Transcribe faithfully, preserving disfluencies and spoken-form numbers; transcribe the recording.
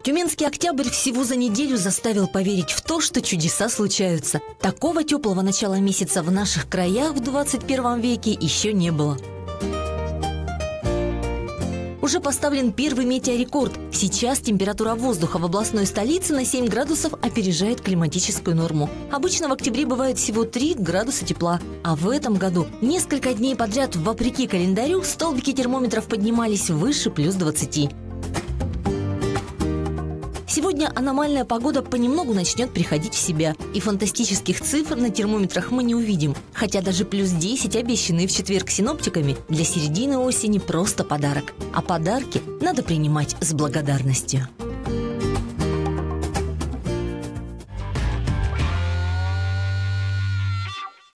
Тюменский октябрь всего за неделю заставил поверить в то, что чудеса случаются. Такого теплого начала месяца в наших краях в двадцать первом веке еще не было. Уже поставлен первый метеорекорд. Сейчас температура воздуха в областной столице на семь градусов опережает климатическую норму. Обычно в октябре бывает всего три градуса тепла. А в этом году несколько дней подряд, вопреки календарю, столбики термометров поднимались выше плюс двадцати. Сегодня аномальная погода понемногу начнет приходить в себя, и фантастических цифр на термометрах мы не увидим. Хотя даже плюс десять, обещанные в четверг синоптиками, для середины осени просто подарок. А подарки надо принимать с благодарностью.